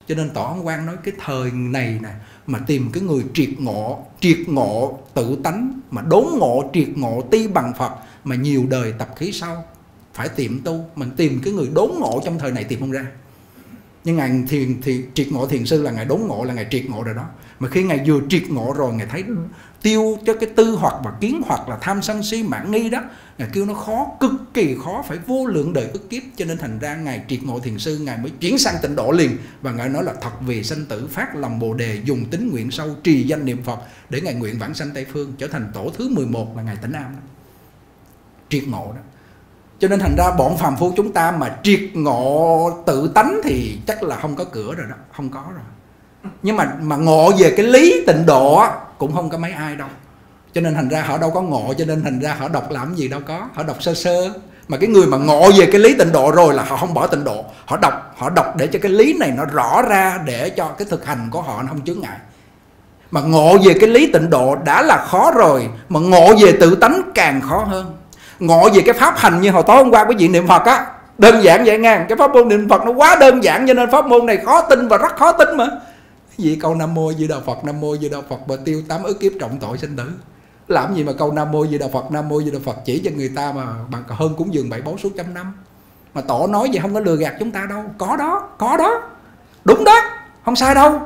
Cho nên Tổ Ấn Quang nói cái thời này nè, mà tìm cái người triệt ngộ tự tánh, mà đốn ngộ triệt ngộ ti bằng Phật, mà nhiều đời tập khí sau, phải tiệm tu. Mình tìm cái người đốn ngộ trong thời này tìm không ra. Nhưng Ngài triệt ngộ thiền sư là Ngài đốn ngộ, là Ngài triệt ngộ rồi đó. Mà khi Ngài vừa triệt ngộ rồi, Ngài thấy tiêu cho cái tư hoặc và kiến hoặc là tham sân si mạn nghi đó, Ngài kêu nó khó, cực kỳ khó, phải vô lượng đời ức kiếp. Cho nên thành ra Ngài triệt ngộ thiền sư, Ngài mới chuyển sang tịnh độ liền. Và Ngài nói là thật vì sanh tử phát lòng bồ đề, dùng tính nguyện sâu trì danh niệm Phật, để Ngài nguyện vãng sanh Tây Phương, trở thành tổ thứ 11 là Ngài Tĩnh Am đó. Triệt ngộ đó. Cho nên thành ra bọn phàm phu chúng ta mà triệt ngộ tự tánh thì chắc là không có cửa rồi đó, không có rồi. Nhưng mà ngộ về cái lý tịnh độ cũng không có mấy ai đâu. Cho nên thành ra họ đâu có ngộ, cho nên thành ra họ đọc làm gì đâu có, họ đọc sơ sơ. Mà cái người mà ngộ về cái lý tịnh độ rồi là họ không bỏ tịnh độ, họ đọc để cho cái lý này nó rõ ra, để cho cái thực hành của họ nó không chướng ngại. Mà ngộ về cái lý tịnh độ đã là khó rồi, mà ngộ về tự tánh càng khó hơn. Ngộ về cái pháp hành như hồi tối hôm qua quý vị niệm Phật á, đơn giản vậy nha. Cái pháp môn niệm Phật nó quá đơn giản, cho nên pháp môn này khó tin và rất khó tin mà. Vì câu Nam Mô Di Đà Phật, Nam Mô Di Đà Phật mà tiêu 8 ức kiếp trọng tội sinh tử. Làm gì mà câu Nam Mô Di Đà Phật, Nam Mô Di Đà Phật chỉ cho người ta mà bằng hơn cúng dường 7 suốt trăm năm. Mà Tổ nói vậy không có lừa gạt chúng ta đâu. Có đó, đúng đó, không sai đâu.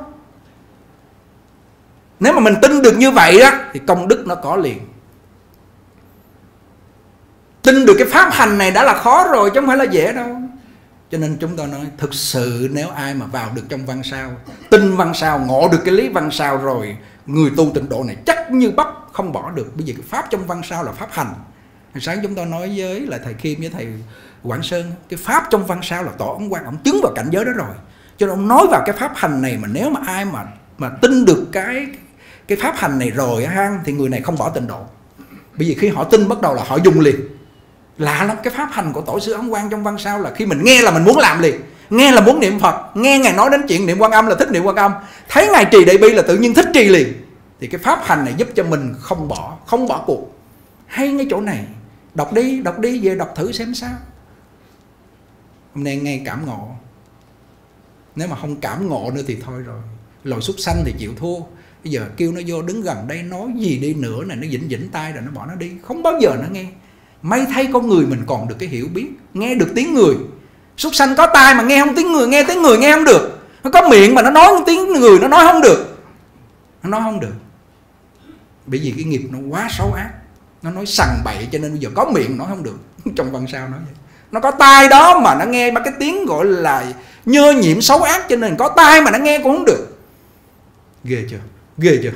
Nếu mà mình tin được như vậy đó thì công đức nó có liền. Tin được cái pháp hành này đã là khó rồi, chứ không phải là dễ đâu. Cho nên chúng tôi nói thực sự nếu ai mà vào được trong văn sao, tin văn sao, ngộ được cái lý văn sao rồi, người tu tịnh độ này chắc như bắt không bỏ được. Bởi vì cái pháp trong văn sao là pháp hành. Hồi sáng chúng tôi nói với lại thầy Khiêm với thầy Quảng Sơn, cái pháp trong văn sao là Tổ Ấn Quang, ông chứng vào cảnh giới đó rồi. Cho nên ông nói vào cái pháp hành này, mà nếu mà ai mà tin được cái pháp hành này rồi ha, thì người này không bỏ tịnh độ. Bởi vì khi họ tin bắt đầu là họ dùng liền. Lạ lắm, cái pháp hành của Tổ sư Ấn Quang trong văn sao là khi mình nghe là mình muốn làm liền. Nghe là muốn niệm Phật, nghe Ngài nói đến chuyện niệm Quan Âm là thích niệm Quan Âm, thấy Ngài trì Đại Bi là tự nhiên thích trì liền. Thì cái pháp hành này giúp cho mình không bỏ cuộc. Hay ngay chỗ này, đọc đi về đọc thử xem sao. Hôm nay nghe cảm ngộ. Nếu mà không cảm ngộ nữa thì thôi rồi. Loài súc sanh thì chịu thua. Bây giờ kêu nó vô đứng gần đây nói gì đi nữa này, nó vĩnh tay rồi nó bỏ nó đi, không bao giờ nó nghe. May thay con người mình còn được cái hiểu biết, nghe được tiếng người. Súc sanh có tai mà nghe không tiếng người, nghe tiếng người nghe không được. Nó có miệng mà nó nói không tiếng người, nó nói không được. Nó nói không được. Bởi vì cái nghiệp nó quá xấu ác, nó nói sằng bậy, cho nên bây giờ có miệng nói không được. Trong văn sao nói vậy. Nó có tai đó mà nó nghe mà cái tiếng gọi là nhơ nhiễm xấu ác, cho nên có tai mà nó nghe cũng không được. Ghê chưa? Ghê chưa?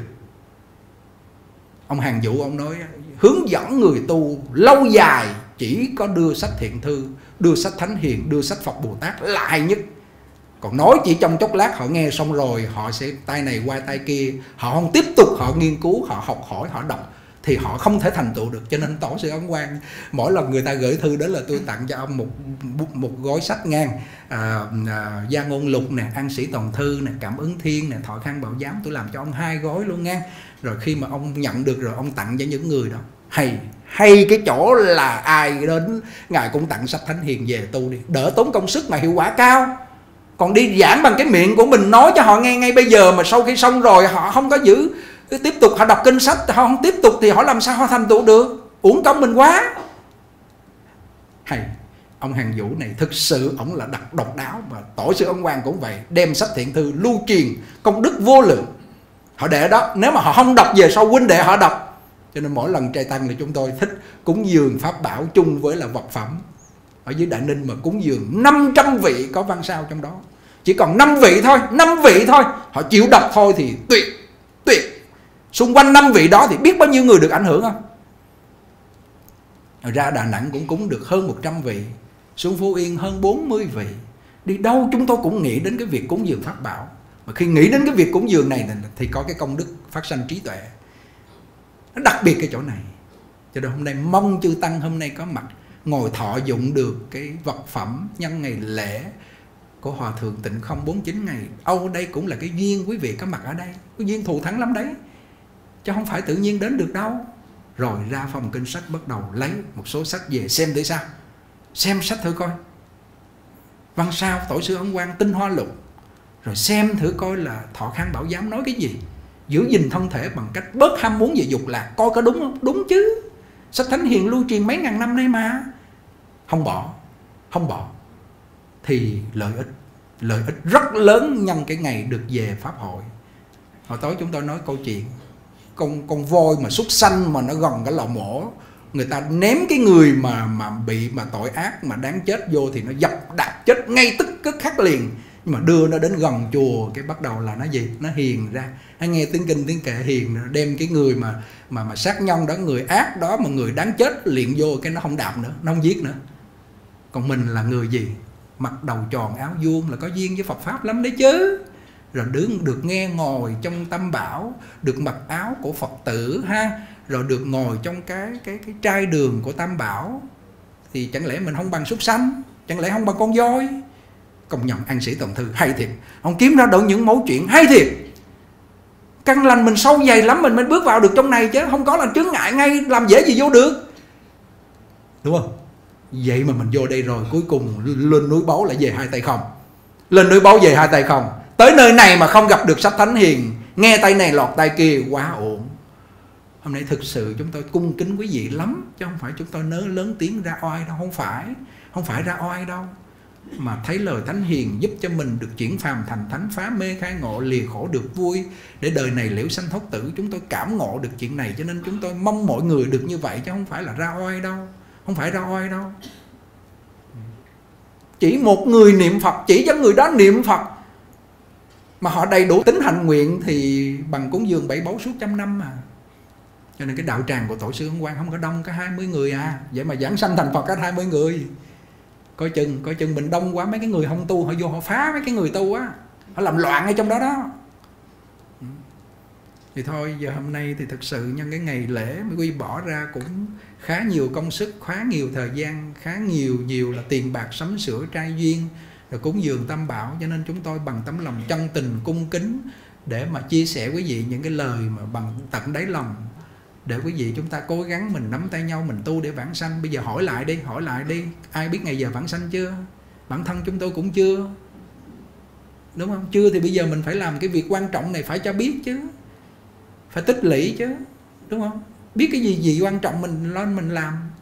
Ông Hàng Vũ ông nói hướng dẫn người tu lâu dài chỉ có đưa sách thiện thư, đưa sách thánh hiền, đưa sách Phật Bồ Tát là hay nhất. Còn nói chỉ trong chốc lát họ nghe xong rồi họ sẽ tay này qua tay kia, họ không tiếp tục họ nghiên cứu, họ học hỏi, họ đọc thì họ không thể thành tựu được. Cho nên Tổ sư Ấn Quang mỗi lần người ta gửi thư đến là tôi tặng cho ông một gói sách ngang, Gia Ngôn Lục nè, An Sĩ Toàn Thư nè, Cảm Ứng Thiên nè, Thọ Khang Bảo Giám, tôi làm cho ông 2 gói luôn ngang. Rồi khi mà ông nhận được rồi ông tặng cho những người đó. Hay cái chỗ là ai đến Ngài cũng tặng sách thánh hiền về tu đi, đỡ tốn công sức mà hiệu quả cao. Còn đi giảng bằng cái miệng của mình nói cho họ nghe ngay bây giờ, mà sau khi xong rồi họ không có giữ tiếp tục, họ đọc kinh sách họ không tiếp tục thì họ làm sao họ thành tựu được, uổng công mình quá. Hay ông Hàng Vũ này thực sự ông là độc đáo. Mà Tổ sư Ấn Quang cũng vậy, đem sách thiện thư lưu truyền công đức vô lượng. Họ để đó, nếu mà họ không đọc về sau huynh đệ họ đọc. Cho nên mỗi lần trai tăng thì chúng tôi thích cúng dường pháp bảo chung với là vật phẩm. Ở dưới Đại Ninh mà cúng dường 500 vị có văn sao trong đó, chỉ còn 5 vị thôi, 5 vị thôi, họ chịu đọc thôi thì tuyệt. Xung quanh 5 vị đó thì biết bao nhiêu người được ảnh hưởng không? Ra Đà Nẵng cũng cúng được hơn 100 vị, xuống Phú Yên hơn 40 vị. Đi đâu chúng tôi cũng nghĩ đến cái việc cúng dường pháp bảo. Mà khi nghĩ đến cái việc cúng dường này thì có cái công đức phát sanh trí tuệ. Nó đặc biệt cái chỗ này. Cho nên hôm nay mong chư tăng hôm nay có mặt, ngồi thọ dụng được cái vật phẩm nhân ngày lễ của Hòa Thượng Tịnh Không 49 ngày. Đây cũng là cái duyên quý vị có mặt ở đây. Cái duyên thù thắng lắm đấy, chứ không phải tự nhiên đến được đâu. Rồi ra phòng kinh sách bắt đầu lấy một số sách về xem để sao. Xem sách thử coi. Văn sao Tổ sư Ấn Quang Tinh Hoa Lục, rồi xem thử coi là Thọ Khang Bảo Giám nói cái gì. Giữ gìn thân thể bằng cách bớt ham muốn về dục lạc, coi có đúng không? Đúng chứ. Sách Thánh Hiền lưu truyền mấy ngàn năm nay mà. Không bỏ thì lợi ích rất lớn nhân cái ngày được về pháp hội. Hồi tối chúng tôi nói câu chuyện con voi mà súc sanh mà nó gần cái lò mổ, người ta ném cái người mà bị tội ác mà đáng chết vô thì nó dập đạp chết ngay tức khắc liền. Nhưng mà đưa nó đến gần chùa cái bắt đầu là nó gì? Nó hiền ra, nó nghe tiếng kinh tiếng kệ hiền, đem cái người mà sát nhân đó, người ác đó mà người đáng chết liền vô cái nó không đạp nữa, nó không giết nữa. Còn mình là người gì? Mặc đầu tròn áo vuông là có duyên với Phật Pháp lắm đấy chứ. Rồi được nghe ngồi trong Tam Bảo, được mặc áo của Phật tử ha, rồi được ngồi trong cái trai đường của Tam Bảo, thì chẳng lẽ mình không bằng súc sanh, chẳng lẽ không bằng con voi? Công nhận An Sĩ Toàn Thư hay thiệt, ông kiếm ra được những mẫu chuyện hay thiệt. Căn lành mình sâu dày lắm mình mới bước vào được trong này chứ, không có là chướng ngại ngay, làm dễ gì vô được, đúng không? Vậy mà mình vô đây rồi cuối cùng lên núi Báu lại về hai tay không. Lên núi Báu về hai tay không. Tới nơi này mà không gặp được sách Thánh Hiền, nghe tay này lọt tay kia, quá ổn. Hôm nay thực sự chúng tôi cung kính quý vị lắm, chứ không phải chúng tôi lớn tiếng ra oai đâu. Không phải ra oai đâu, mà thấy lời Thánh Hiền giúp cho mình được chuyển phàm thành thánh, phá mê khai ngộ, lìa khổ được vui, để đời này liễu sanh thoát tử. Chúng tôi cảm ngộ được chuyện này, cho nên chúng tôi mong mọi người được như vậy, chứ không phải là ra oai đâu. Không phải ra oai đâu. Chỉ một người niệm Phật, chỉ cho người đó niệm Phật mà họ đầy đủ tính hạnh nguyện thì bằng cúng dường 7 báu suốt 100 năm mà. Cho nên cái đạo tràng của Tổ sư Ấn Quang không có đông, có 20 người à. Vậy mà giảng sanh thành Phật có 20 người. Coi chừng mình đông quá, mấy cái người không tu họ vô họ phá mấy cái người tu á, họ làm loạn ở trong đó đó. Thì thôi giờ hôm nay thì thực sự nhân cái ngày lễ mới Quy bỏ ra cũng khá nhiều công sức, khá nhiều thời gian, khá nhiều là tiền bạc sắm sửa trai duyên, rồi cúng dường Tam Bảo. Cho nên chúng tôi bằng tấm lòng chân tình cung kính để mà chia sẻ quý vị những cái lời mà bằng tận đáy lòng, để quý vị chúng ta cố gắng mình nắm tay nhau mình tu để vãng sanh. Bây giờ hỏi lại đi, ai biết ngày giờ vãng sanh chưa? Bản thân chúng tôi cũng chưa, đúng không? Chưa thì bây giờ mình phải làm cái việc quan trọng này, phải cho biết chứ, phải tích lũy chứ, đúng không? Biết cái gì quan trọng mình lên mình làm.